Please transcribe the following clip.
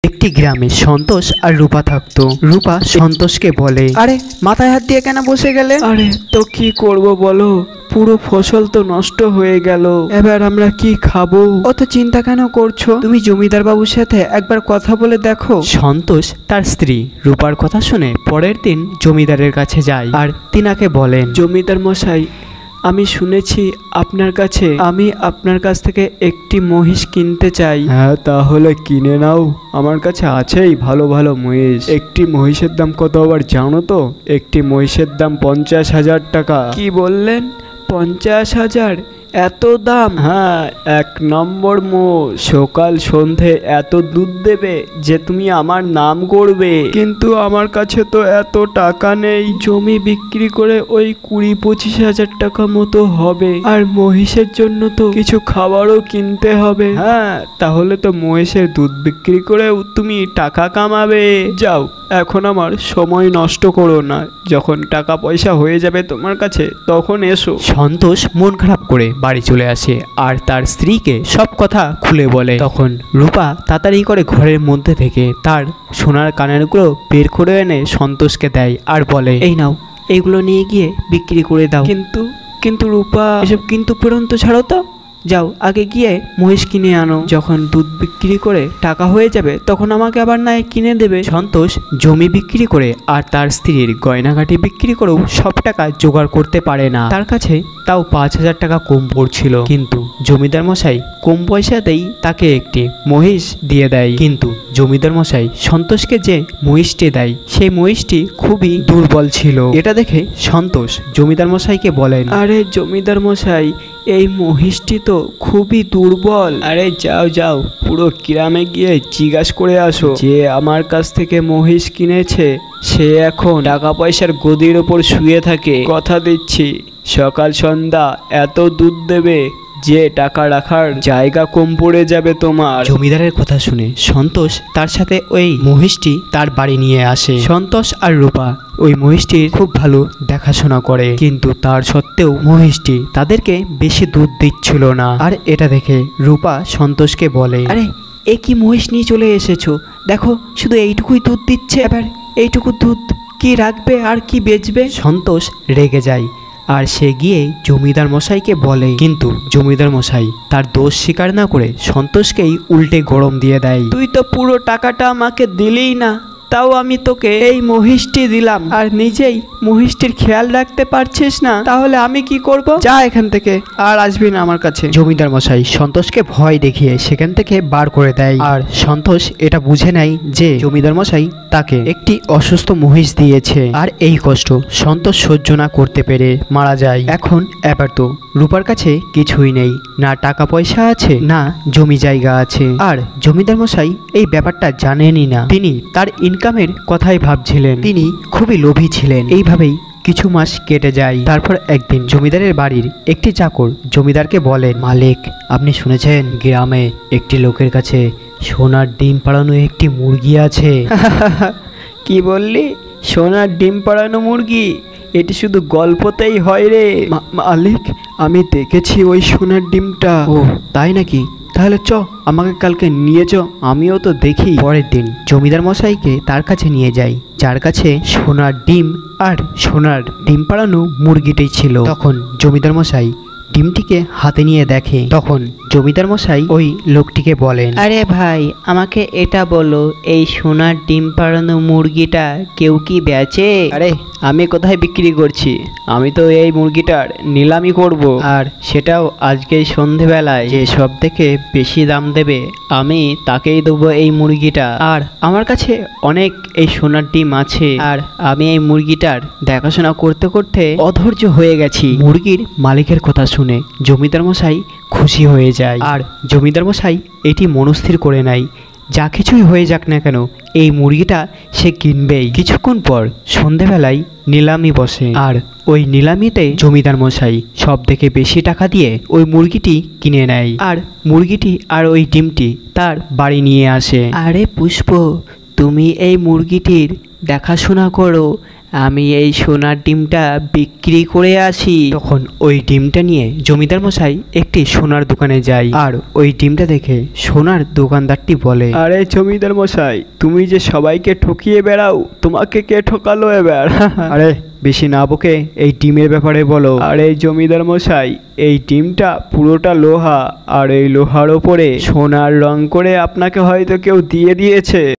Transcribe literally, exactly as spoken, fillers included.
একটি গ্রামে সন্তোষ আর রূপা থাকতো। রূপা সন্তোষকে বলে, আরে মাথায় হাত দিয়ে কেন বসে গেলে? আরে তো কি করব বলো, পুরো ফসল তো নষ্ট হয়ে গেল, এবার আমরা কি খাবো? অত চিন্তা কেন করছো? তুমি জমিদার বাবুর সাথে একবার কথা বলে দেখো। সন্তোষ তার স্ত্রী রূপার কথা শুনে পরের দিন জমিদারের কাছে যায় আর তিনাকে বলেন, জমিদার মশাই, আমি শুনেছি আপনার কাছে আমি আপনার কাছ থেকে একটি মহিষ কিনতে চাই। হ্যাঁ, তাহলে কিনে নাও, আমার কাছে আছেই ভালো ভালো মহিষ। একটি মহিষের দাম কত আবার জানো তো? একটি মহিষের দাম পঞ্চাশ হাজার টাকা। কি বললেন? পঞ্চাশ হাজার? এত দাম? হ্যাঁ, এক নম্বর মোষ, সকাল সন্ধে এত দুধ দেবে যে তুমি আমার নাম করবে। কিন্তু আমার কাছে তো এত টাকা নেই, জমি বিক্রি করে ওই কুড়ি পঁচিশ হাজার টাকা মতো হবে, আর মহিষের জন্য তো কিছু খাবারও কিনতে হবে। হ্যাঁ, তাহলে তো মহিষের দুধ বিক্রি করেও তুমি টাকা কামাবে। যাও, এখন আমার সময় নষ্ট করো না, যখন টাকা পয়সা হয়ে যাবে তোমার কাছে তখন এসো। সন্তোষ মন খারাপ করে বাড়ি চলে আসে আর তার স্ত্রীকে সব কথা খুলে বলে। তখন রূপা তাড়াতাড়ি করে ঘরের মধ্যে থেকে তার সোনার কানেরগুলো বের করে এনে সন্তোষকে দেয় আর বলে, এই নাও, এইগুলো নিয়ে গিয়ে বিক্রি করে দাও। কিন্তু কিন্তু রূপা, এসব কিন্তু পর্যন্ত ছাড়ো তো, যাও আগে গিয়ে মহিষ কিনে আনো, যখন দুধ বিক্রি করে টাকা হয়ে যাবে তখন আমাকে আবার না কিনে দেবে। সন্তোষ জমি বিক্রি করে আর তার স্ত্রীর গয়নাগাটি বিক্রি করেও সব টাকা জোগাড় করতে পারে না। তার কাছে তাও পাঁচ হাজার টাকা কম পড়ছিল, কিন্তু জমিদার মশাই কম পয়সাতেই তাকে একটি মহিষ দিয়ে দেয়। কিন্তু জমিদার মশাই সন্তোষকে যে মহিষটি দেয় সেই মহিষটি খুবই দুর্বল ছিল। এটা দেখে সন্তোষ জমিদার মশাইকে বলেন, আরে জমিদার মশাই, এই মহিষটি তো খুবই দুর্বল। আরে যাও যাও, পুরো গ্রামে গিয়ে জিজ্ঞাসা করে আসো যে আমার কাছ থেকে মহিষ কিনেছে সে এখন টাকা পয়সার গদির ওপর শুয়ে থাকে। কথা দিচ্ছি, সকাল সন্ধ্যা এত দুধ দেবে যে টাকা রাখার জায়গা কম পড়ে যাবে তোমার। জমিদারের কথা শুনে সন্তোষ তার সাথে ওই মহিষটি তার বাড়ি নিয়ে আসে। সন্তোষ আর রূপা ওই মহিষটির খুব ভালো দেখাশোনা করে, কিন্তু তার সত্ত্বেও মহিষটি তাদেরকে বেশি দুধ দিচ্ছিল না। আর এটা দেখে রূপা সন্তোষকে বলে, আরে এ কি মহিষ নিয়ে চলে এসেছো? দেখো শুধু এইটুকুই দুধ দিচ্ছে, এবার এইটুকু দুধ কি রাখবে আর কি বেচবে? সন্তোষ রেগে যায় আর সে গিয়ে জমিদার মশাইকে বলে, কিন্তু জমিদার মশাই তার দোষ স্বীকার না করে সন্তোষকেই উল্টে গরম দিয়ে দেয়। তুই তো পুরো টাকাটা আমাকে দিলেই না, তাও আমি তোকে এই মহিষটি দিলাম, আর নিজেই মহিষটির খেয়াল রাখতে পারছিস না, তাহলে আমি কি করব? যা এখান থেকে, আর আসবি না আমার কাছে। জমিদার মশাই সন্তোষকে ভয় দেখিয়ে সেখান থেকে বার করে দেয়। আর সন্তোষ এটা বুঝে নেয় যে জমিদার মশাই তাকে একটি অসুস্থ মহিষ দিয়েছে, আর এই কষ্ট সন্তোষ সহ্য না করতে পেরে মারা যায়। এখন এবার তো রূপার কাছে কিছুই নেই, না টাকা পয়সা আছে না জমি জায়গা আছে, আর জমিদার মশাই এই ব্যাপারটা জানেনই না। তিনি তার ইনকামের কথাই ভাবছিলেন, তিনি খুবই লোভী ছিলেন। এইভাবেই কিছু মাস কেটে যায়। তারপর একদিন জমিদারের বাড়ির একটি চাকর জমিদারকে বলেন, মালিক, আপনি শুনেছেন গ্রামে একটি লোকের কাছে সোনার ডিম পাড়ানো একটি মুরগি আছে? কি বললি? সোনার ডিম পাড়ানো মুরগি? এটি শুধু গল্পতেই হয় রে মালিক, আমি দেখেছি ওই সোনার ডিমটা। ও তাই নাকি? তাহলে চ, আমাকে কালকে নিয়ে চ, আমিও তো দেখি। পরের দিন জমিদার মশাইকে তার কাছে নিয়ে যায়, যার কাছে সোনার ডিম আর সোনার ডিম পাড়ানো মুরগিটাই ছিল। তখন জমিদার মশাই ডিমটিকে হাতে নিয়ে দেখে। তখন জমিদার মশাই ওই লোকটিকে বলেন, আরে ভাই, আমাকে এটা বলো, এই সোনার ডিম পাড়ানো মুরগিটা কেউ কি বেচে? আরে আমি কোথায় বিক্রি করছি, আমি তো এই মুরগিটার নিলামি করব, আর সেটাও আজকে সন্ধেবেলায়। যে সব থেকে বেশি দাম দেবে আমি তাকেই দেবো এই মুরগিটা। আর আমার কাছে অনেক এই সোনার ডিম আছে, আর আমি এই মুরগিটার দেখাশোনা করতে করতে অধৈর্য হয়ে গেছি। মুরগির মালিকের কথা শুনে জমিদার মশাই খুশি হয়ে যায়, আর জমিদার মশাই এটি মনস্থির করে নেয়, যা কিছুই হয়ে যাক না কেন এই মুরগিটা সে কিনবেই। কিছুক্ষণ পর সন্ধেবেলায় নিলামি বসে, আর ওই নিলামিতে জমিদার মশাই সব থেকে বেশি টাকা দিয়ে ওই মুরগিটি কিনে নেয়, আর মুরগিটি আর ওই ডিমটি তার বাড়ি নিয়ে আসে। আরে পুষ্প, তুমি এই মুরগিটির দেখাশোনা করো, আমি এই সোনার ডিমটা বিক্রি করে আসি। তখন ওই ডিমটা নিয়ে জমিদার মশাই একটি সোনার দোকানে যায় আর ওই ডিমটা দেখে সোনার দোকানদারটি বলে, আরে জমিদার মশাই, তুমি যে সবাইকে ঠকিয়ে বেড়াও, তোমাকে কে ঠকালো এবার? আরে বেশি না বকে এই ডিমের ব্যাপারে বলো। আরে জমিদার মশাই, এই ডিমটা পুরোটা লোহা, আর এই লোহার ওপরে সোনার রং করে আপনাকে হয়তো কেউ দিয়ে দিয়েছে।